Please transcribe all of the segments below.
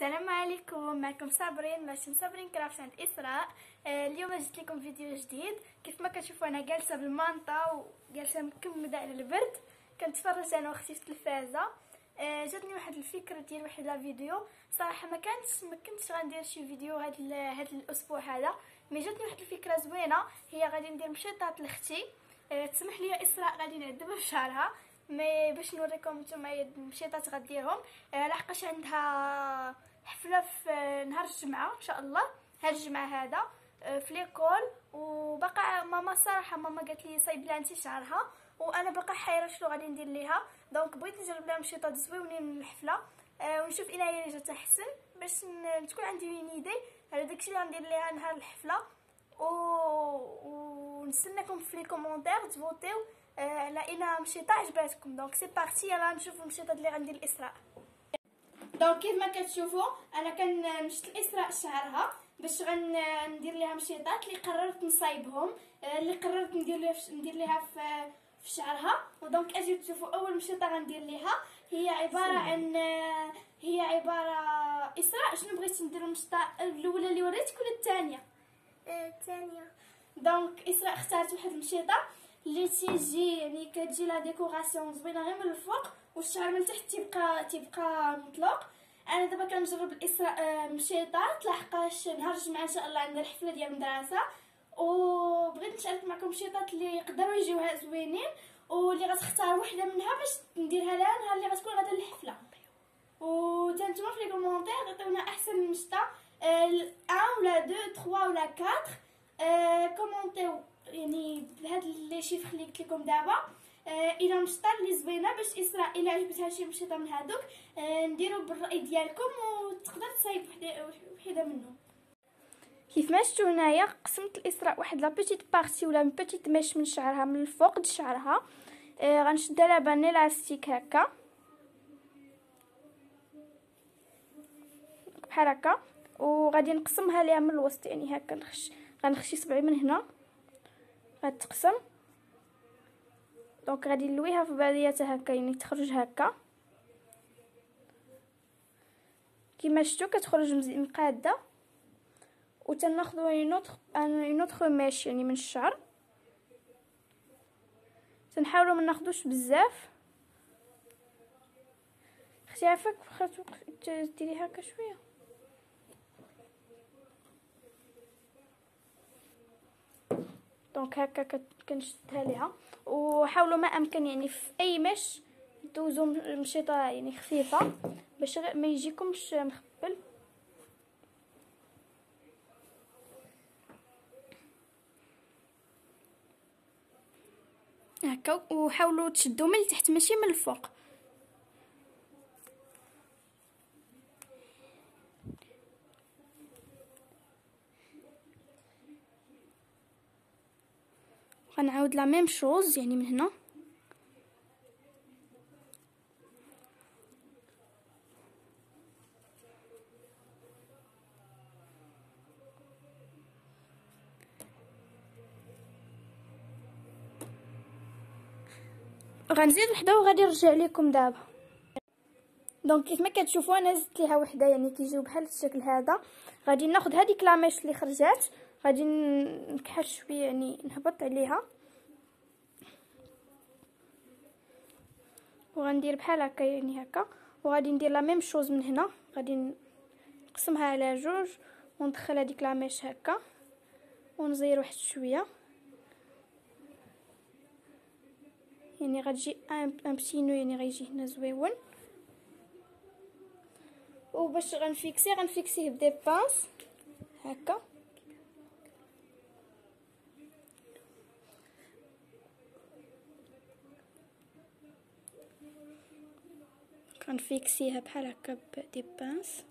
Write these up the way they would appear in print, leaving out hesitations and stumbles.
السلام عليكم، معكم صابرين ماشي صابرين كرافت عند اسراء. اليوم جبت لكم فيديو جديد. كيف ما كتشوفوا انا جالسه بالمانطا وجالسه مكمده على البرد، كنتفرج انا واختي في التلفازه. جاتني واحد الفكره ديال واحد لا فيديو. صراحه ما كنتش غندير شي فيديو هذا الاسبوع هذا، مي جاتني واحد الفكره زوينه. هي غادي ندير مشيطات لاختي. تسمح لي اسراء غادي نعذبها في شعرها، مي باش نوريكم نتوما المشيطات غديرهم. لحقاش عندها حفله في نهار الجمعه ان شاء الله، هاد الجمعه هذا في ليكول. وبقى ماما صراحه ماما قالت لي صايب لها انت شعرها، وانا باقا حيره شنو غادي ندير ليها. دونك بغيت نجرب لها مشيطات زويونين للحفله، ونشوف الا هي جات احسن باش تكون عندي نيدي على داكشي اللي غندير ليها نهار الحفله. ونستناكم في لي كومونتير تفوتيو على الا مشيطه عجباتكم. دونك سي بارتي، يلا نشوفوا المشيطات اللي غندير الاسراء. دونك كيف ما كتشوفوا انا كنمشط الاسراء شعرها باش غندير ليها مشيطات اللي قررت نصايبهم، اللي قررت ندير ليها في شعرها. ودونك اجيو تشوفوا اول مشيطه غندير ليها. هي عباره اسراء شنو بغيتي ندير المشيطه الاولى اللي وريتك ولا الثانيه؟ الثانية. دونك اسراء اختارت واحد المشيطه اللي تيجي يعني كتجي لا ديكوراسيون زوينه غير من الفوق والشعر من تحت تيبقى مطلوق. انا دابا كنجرب الاسراء مشيطات لحقاش نهار الجمعه ان شاء الله عندنا الحفله ديال المدرسه، وبغيت نشارك معكم مشيطات اللي يقدروا يجيوها زوينين واللي غتختار وحده منها باش نديرها لها نهار اللي غتكون غدا للحفله. وتنتوما في لي كومونتير عطيونا احسن مشطه 1 ولا 2 3 ولا 4. كومونتيو يعني بهاد لي شيفر اللي قلت لكم دابا. الى مشطه اللي زوينه باش اسراء الى عجبتها شي مشيطه من هادوك نديرو بالراي ديالكم وتقدر تصايب وحده منهم. كيف ما شفتوا هنايا قسمت الاسراء واحد لا بيتيت بارتي ولا بيتيت ميش من شعرها من الفوق د شعرها. غنشدها لها بان الاستيك هكا بحال هكا، وغادي نقسمها ليها من الوسط يعني هكا. غنخشي صبعي من هنا غتقسم. دونك غادي نلويها في بعضياتها هكا يعني تخرج هكا كيما شفتوا كتخرج مزيان مقاده. وتناخذوا اون اوتر ميش يعني من الشعر، تنحاولوا ما ناخذوش بزاف. اختي عافاك واخا ديري هكا شويه. دونك هكا كنشدها ليها، وحاولوا ما امكن يعني في اي مش دوزوا مشيطه يعني خفيفه باش ما يجيكمش مخبل. هكا وحاولوا تشدوا من التحت ماشي من الفوق. غنعاود لا ميم شوز يعني من هنا. غنزيد وحده وغادي نرجع لكم دابا. دونك كيف ما كتشوفوا انا زدت ليها وحده يعني كيجيو بحال الشكل هذا. غادي ناخذ هذيك لاميش اللي خرجات غادي نكحل شويه يعني نهبط عليها وغندير بحال هكا يعني هكا. وغادي ندير لا ميم شوز من هنا، غادي نقسمها على جوج وندخل هذيك لاميش هكا ونزير واحد شويه يعني غتجي ان بتينو يعني غيجي هنا زويون. وباش غنفيكسيه بدي بانس هكا. غنفيكسيها بحال هكا بدي بانس.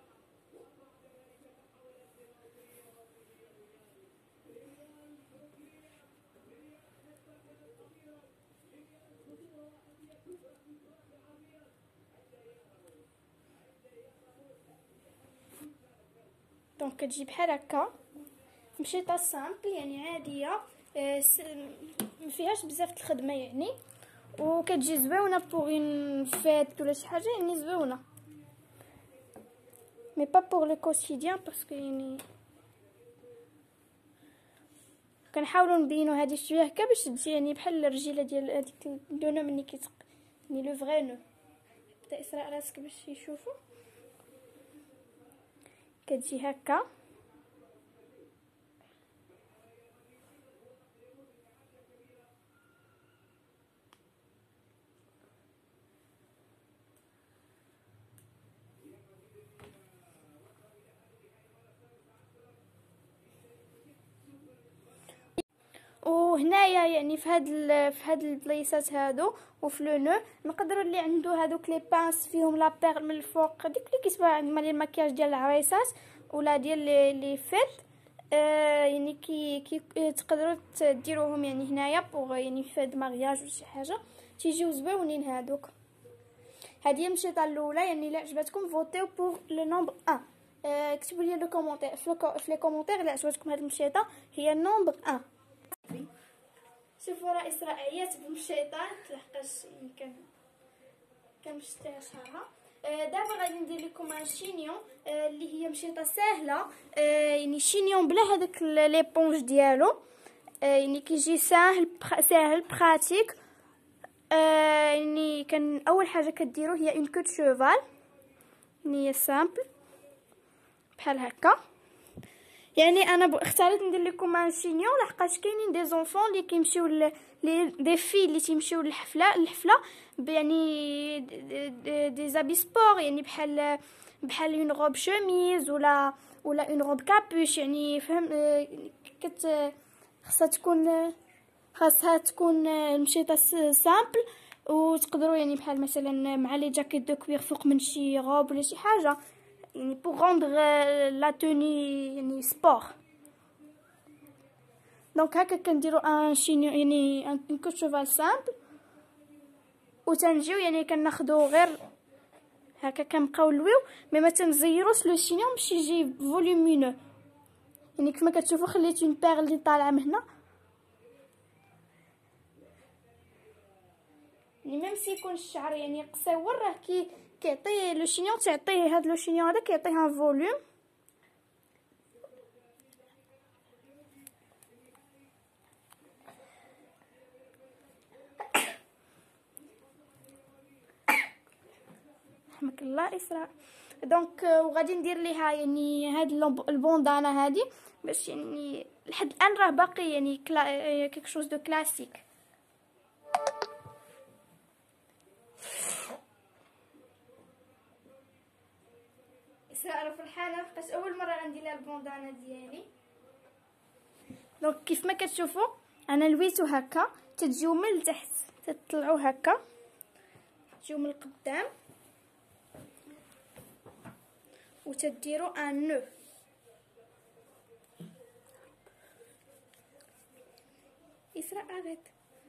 دونك كتجي بحال هكا مشيطه سامبل يعني عاديه، ما فيهاش بزاف الخدمه يعني، وكتجي زوينه بوغ اون فيت ولا شي حاجه يعني زوينه. مي با بور لو كوتيديان باسكو يعني كنحاولوا نبينوا هذه شويه هكا باش تجي يعني بحال الرجيله ديال هذيك اللونو ملي يعني لو فغي نو. بدا اسراء راسك باش يشوفوا كتجي هكا. وهنايا يعني في هاد البلايصات هادو وفي لو نو نقدروا اللي عنده هادوك لي بانس فيهم لا بيرل من الفوق، ديك اللي كيتباع عند مال المكياج ديال العريسات ولا ديال لي فيت، يعني كي تقدروا ديروهم يعني هنايا بوغ يعني في هاد مارياج ولا شي حاجه تيجيو زويونين هادوك. هذه هي المشيطه الاولى، يعني الا عجبتكم فوتيو بوغ لو نومبر 1. كتبوا لي لو كومونتير في لي كومونتير الا عجبتكم هذه المشيطه هي نومبر 1. شوفوا راه اسراء عيات بالمشيطه لحقاش كان مشتيها شعرها. دابا غادي ندير لكم ان شينيون اللي هي مشيطه ساهله، يعني شينيون بلا هذاك ليبونج ديالو، يعني كيجي ساهل براتيك. يعني كان اول حاجه كديروا هي اون كوت شوفال، يعني هي سامبل بحال هكا. يعني انا اختاريت ندير لكم ان شينيون لحقاش كاينين دي زونفون اللي كيمشيو دي في اللي تيمشيو الحفله يعني دي زابي سبور، يعني بحال اون روب شوميز ولا اون روب كابوش، يعني فهم خاصها تكون المشيطه سامبل، وتقدروا يعني بحال مثلا مع لي جاكيت دو كوير فوق من شي روب ولا شي حاجه، يعني pour rendre la tenue يعني sport. دونك هكا كنديروا ان شينيون يعني ان كوت شوفال سامبل، وتنجيو يعني كناخذوا غير هكا كنبقاو نلويو مي ما تنزيروش لو شينيون باش يجي فولومينو. يعني كما كتشوفوا خليت اون بيرل اللي طالعه من هنا، يعني ميم سي يكون الشعر يعني قصير راه كيعطي لو شينيون، تعطيه هذا لو شينيون هذا كيعطيه ان فوليوم. رحمك الله اسراء. دونك وغادي ندير ليها يعني هاد البوندانا هادي باش يعني لحد الان راه باقي يعني كيك شوز دو كلاسيك. اسراء فرحانه لحقاش اول مره غندير لها البوندانا ديالي. دونك كيف ما كتشوفوا انا لويتو هكا، تتجيو من التحت تطلعوا هكا، تجيو من القدام وتديروا ان نو. اسراء عاد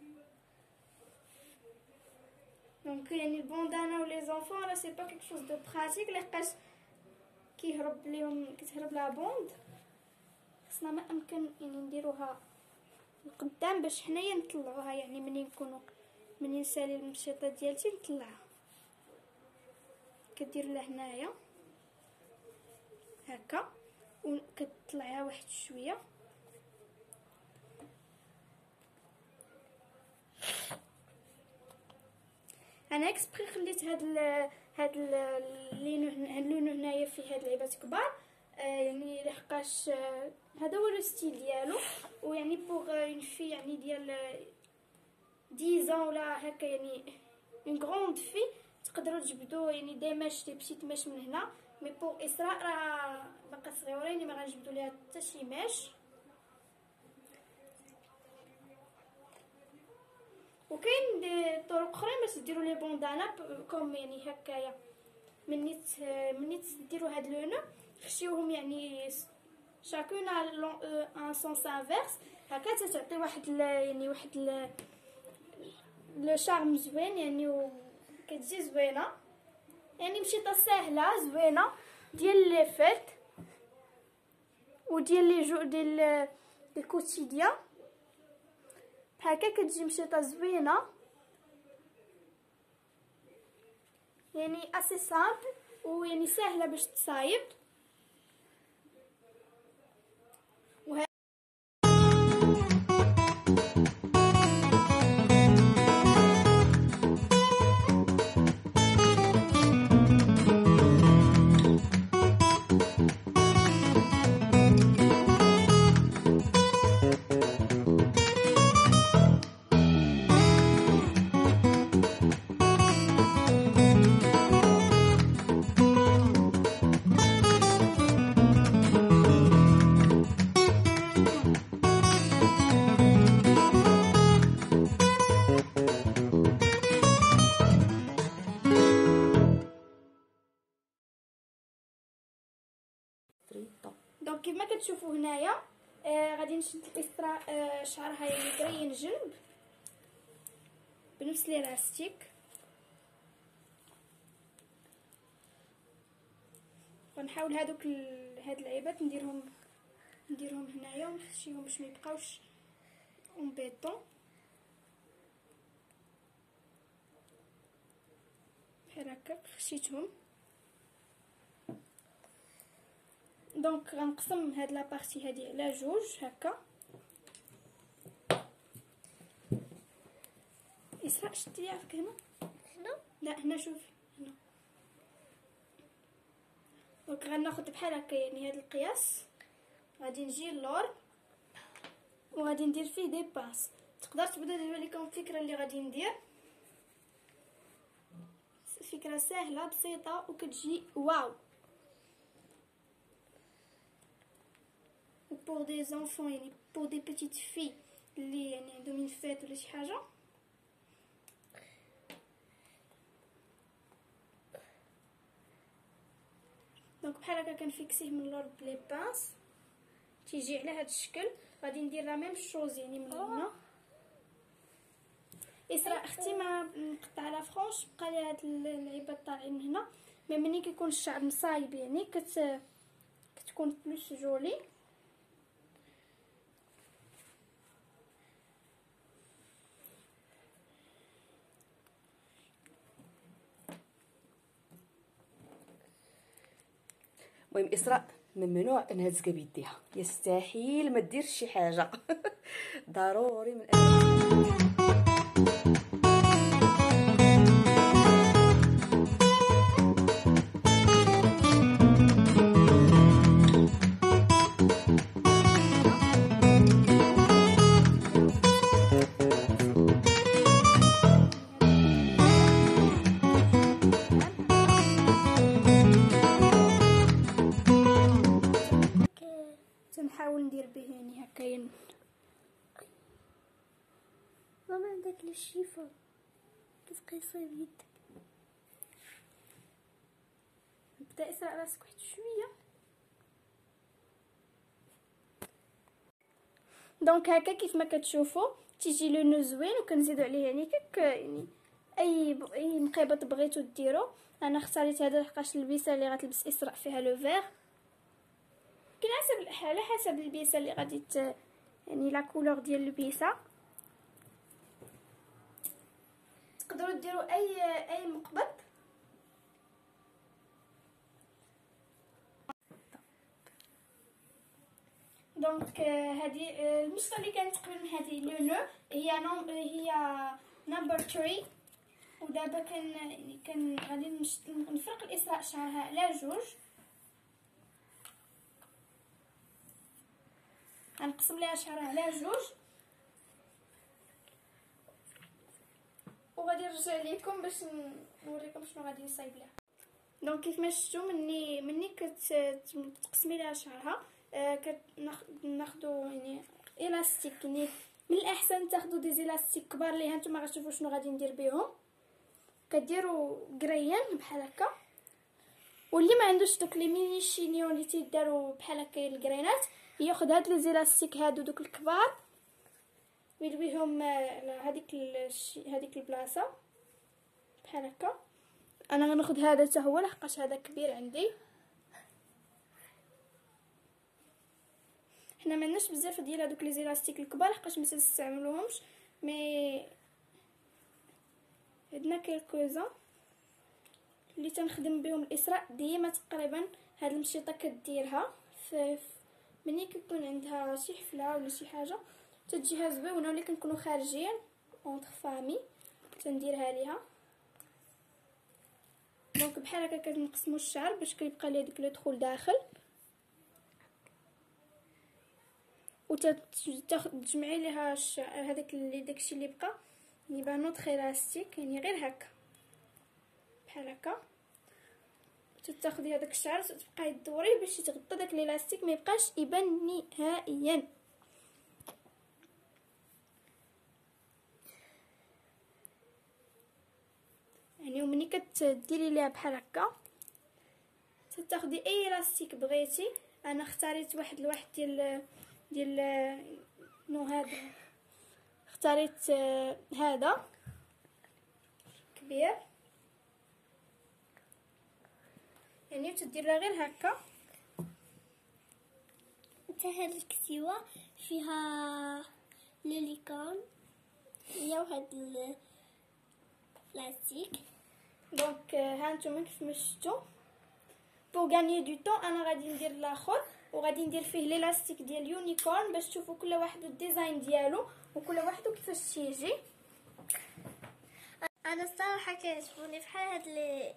دونك يعني البوندانا ولي زونفون راه سي با كيك شوز دو براتيك لحقاش كتهرب لا بوند. خصنا ما امكن يعني نديروها القدام باش حنايا نطلعوها، يعني منين نسالي المشيطه ديالتي نطلعها. كدير لهنايا هكا وكتطلعها واحد شويه، انا اكسبري خليت هاد اللون هنايا فيه هاد العيبات كبار، يعني لحقاش هذا هو لو ستيل ديالو، ويعني بوغ اون في يعني ديال 10 ولا هكا يعني اون غروند في تقدروا تجبدوا يعني دي ماش دي بسيت ماش من هنا. مي بوغ اسراء راه باقا صغيره يعني ما غنجبدوا ليها حتى شي ماش. وكاين دي طرق اخرى باش ديروا لي بوندانا كوم يعني هكايا. مني ديروا هاد لونو خشيوهم يعني شاكون ان سونس انفيرس هكا تعطي واحد يعني واحد لو شارم زوين يعني، وكتجي زوينه يعني مشيطه ساهله زوينه ديال لي فيت وديال لي جو ديال الكوتيديان. هكا كتجي مشيطه زوينه يعني اسي سامبل ويعني ساهله باش تصايب. ستريطه. دونك كيف ما كتشوفوا هنايا غادي نشد الاسره شعرها يعني قريين جنب بنفس ليلاستيك. ونحاول هاد العيبات نديرهم هنايا ونخشيهم باش ما يبقاوش امبيطون بحال هكا. خشيتهم. دونك غنقسم هاد لابارتي هادي على جوج هكا. اسراء شتي لي عافاك هنا. هنا لا هنا شوفي هنا. دونك غناخد بحال هكا يعني هاد القياس. غادي نجي اللور وغادي ندير فيه دي باس. تقدر تبدا تبان لكم الفكره اللي غادي ندير. فكره سهله بسيطه وكتجي واو. pour des enfants يعني pour des petites filles اللي يعني عندهم ينفات ولا شي حاجه. دونك بحال هكا كنفيكسيه من اللور بلي بانس تيجي على هذا الشكل. غادي ندير لا ميم شوز يعني من هنا. اسراء اختي ما نقطع لا فرونش بقى لي هاد العيبات طالعين من هنا. مي ملي كيكون الشعر مصايب يعني كتكون بلوس جولي. المهم اسراء ممنوع انها تزكى بيديها. يستحيل ما دير شي حاجه. ضروري من تنحاول ندير به يعني هكاين. ماما عندك الشيفون كيف قيصه بيدك. بدا اسراء راسك واحد شويه. دونك هكا كيف ما كتشوفوا تيجي لو نو زوين. وكنزيدوا عليه يعني كيك يعني اي مقيبط بغيتو ديرو. انا اختاريت هذا لحقاش البيسه اللي غتلبس اسراء فيها لو فير. على حسب البيسه اللي غادي يعني لا كولور ديال البيسه. تقدروا ديروا اي مقبض. دونك هذه المشطه اللي كانت قبل من هذه لو نو هي نمبر 3. ودابا كان غادي نفرق الاسراء شعرها على جوج. غنقسم ليها شعرها على جوج وغادي نرجع لكم باش نوريكم شنو غادي نصايب لها. دونك كيف ما شفتوا مني كتقسمي لها شعرها كناخذوا يعني الاستيك. يعني من الاحسن تاخذوا دي الاستيك كبار ليها. نتوما غتشوفوا شنو غادي ندير بهم. كديروا قريان بحال هكا. واللي ما عندوش دوك لي ميني شينيون اللي تيداروا بحال هكا القرينات ياخذ هاد لي زيلاستيك هادو دوك الكبار ويلويهم على هذيك البلاصه بحال هكا. انا غناخذ هذا حتى هو لحقاش هذا كبير عندي. حنا ما عندناش بزاف ديال هذوك لي زيلاستيك الكبار لحقاش ما تنستعملوهمش. مي عندنا كيلكوزا اللي تنخدم بهم الاسراء ديما تقريبا. هاد المشيطه كديرها ملي كيكون عندها شي حفله ولا شي حاجه تتجيها زوينه. ولا كنكونوا خارجين اونتر فامي تنديرها ليها. دونك بحال هكا كنقسموا الشعر باش كيبقى ليه ديك لو دخول داخل. وتجمعي ليها هذاك اللي داكشي اللي بقى يعني بانوط خيراستيك يعني غير هكا بحال هكا. تاخدي هذاك الشعر تبقاي تدوريه باش يتغطى داك الالاستيك ما يبقاش يبان نهائيا. يعني ومني كتديري ليها بحال هكا تاخدي اي الاستيك بغيتي انا اختاريت واحد الواحد ديال نو هذا، اختاريت هذا كبير يعني تدير لها غير هكا. حتى هاد الكسيوه فيها لوليكون، هي واحد البلاستيك. دونك ها نتوما كيف ما شفتوا بو غاني دو طون انا غادي ندير الاخر وغادي ندير فيه ليلاستيك ديال يونيكورن باش تشوفوا كل واحد الديزاين ديالو وكل واحد كيفاش تيجي. انا الصراحه كيعجبوني بحال هاد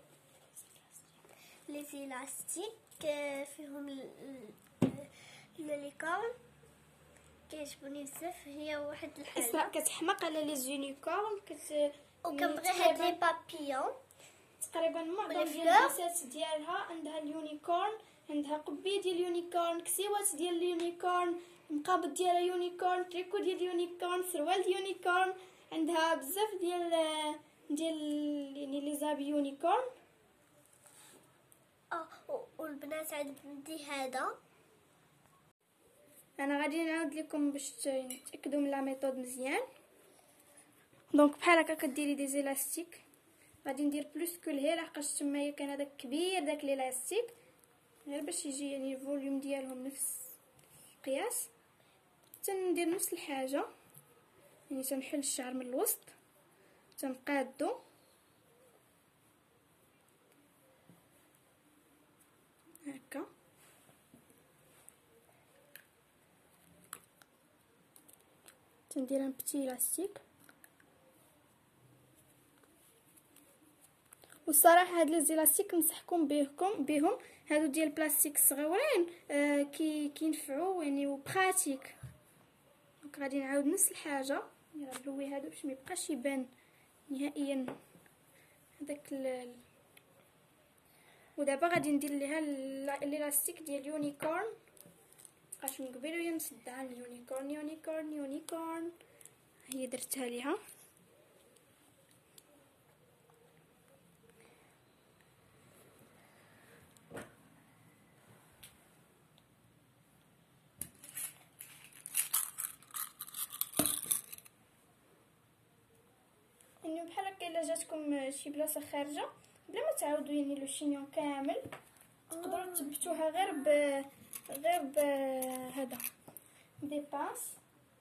لي زيلاستيك فيهم اللوليكون، كيعجبوني بزاف. هي واحد الحاجه اسراء كتحمق على لي زونيكورن وكنبغي هاد لي بابيون تقريبا معظم ديال والفلور. البنات ديالها عندها اليونيكورن، عندها قبي ديال اليونيكورن، كسيوات ديال اليونيكورن، مقابض ديالها يونيكورن، تريكو ديال اليونيكورن، سروال ديال اليونيكورن، عندها بزاف ديال يعني لي زابي يونيكورن. والبنات عندي هذا. انا غادي نعاود لكم باش تاكدوا من لا ميثود مزيان. دونك بحال هكا كديري دي زيلاستيك، غادي ندير بلوس كل هي لحقاش تمايا كان هذاك كبير داك ليلاستيك غير باش يجي يعني الفوليوم ديالهم نفس القياس. تندير نفس الحاجه يعني تنحل الشعر من الوسط تنقادو هكا تندير ان بتي لاستيك. والصراحه هاد لي زيلاستيك نصحكم بهم هادو ديال البلاستيك صغيورين كينفعوا يعني وبراتيك. دونك غادي نعاود نفس الحاجه نلوي هادو باش ما يبقاش يبان نهائيا هذاك ودابا غادي ندير ليها الالاستيك ديال يونيكورن. بقاش من قبيل وهي مصدعه اليونيكورن يونيكورن يونيكورن، هي درتها ليها. يعني بحال هكا الا جاتكم شي بلاصه خارجه بلا ما تعاودوا يعني لو شينيون كامل تقدروا تثبتوها غير ب هذا دي باس.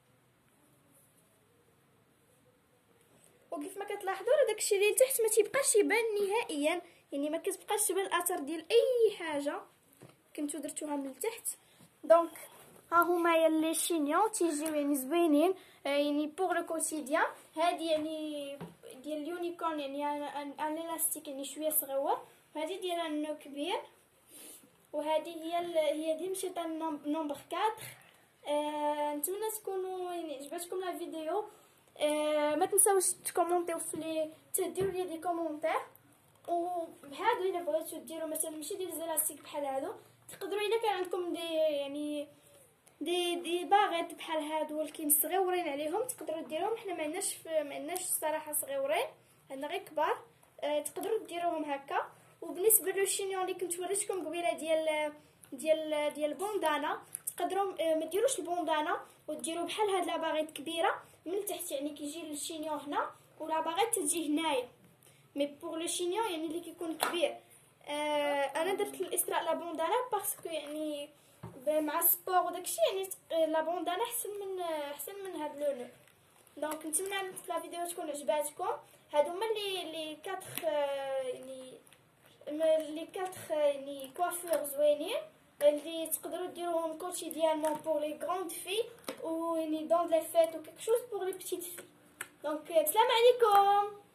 وكيف ما كتلاحظوا راه داكشي اللي لتحت ما تيبقاش يبان نهائيا، يعني ما كتبقاش تبان الاثر ديال اي حاجه كنتو درتوها من التحت. دونك ها هما لي شينيون تيجيو يعني زوينين يعني بوغ لو كوتيديان. هادي يعني ديال اليونيكورن يعني ان الاستيك يعني شويه صغيور، وهذه ديال النو كبير، وهذه هي دي مشيطه نومبر 4. نتمنى تكونوا يعني عجبتكم لا فيديو. ما تنساوش تكومونتيو تديروا لي دي كومونتير. وبهادو الا بغيتو ديروا مثلا ماشي ديال زلاستيك بحال هادو تقدروا الا كان عندكم دي يعني دي باغيت بحال هادو ولكن صغيورين عليهم تقدروا ديروهم. حنا ما عندناش الصراحه صغيورين، عندنا غير كبار. تقدروا ديروهم هكا. وبالنسبه للشينيون اللي كنت وريتكم قبيله ديال البوندانا تقدروا ما ديروش البوندانا وديروا بحال هاد لا باغيت كبيره من التحت يعني كيجي الشينيون هنا ولا باغيت تجي هنايا. مي بور لو شينيون يعني اللي كيكون كبير انا درت الاسراء لا بوندانا باسكو يعني مع السبور وداكشي يعني لا بوندانا احسن من هاد لونو. دونك نتمنى لا فيديو تكون عجباتكم. هادو هما لي 4 يعني كوافور زوينين اللي تقدروا ديروهم كوتيديانمون بور لي غروند في و يعني دون لي فيت و كيك شوز بور لي بتيت في. دونك السلام عليكم.